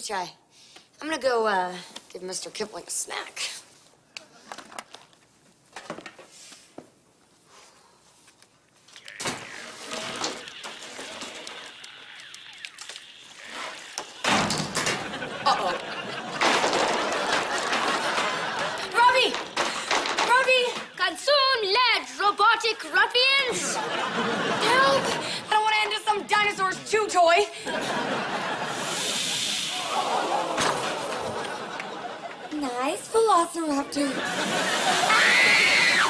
Chai. I'm gonna go, give Mr. Kipling a snack. Uh-oh. Ravi! Ravi! Consume lead, robotic ruffians! Help! I don't want to end up some dinosaur's chew toy. Nice velociraptor. Ah!